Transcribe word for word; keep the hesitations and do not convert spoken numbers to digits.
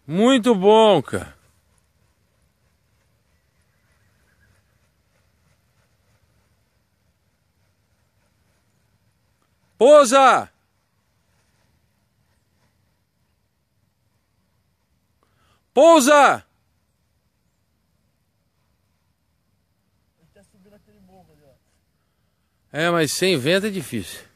Muito bom, cara. Pousa! Pousa! É, mas sem vento é difícil.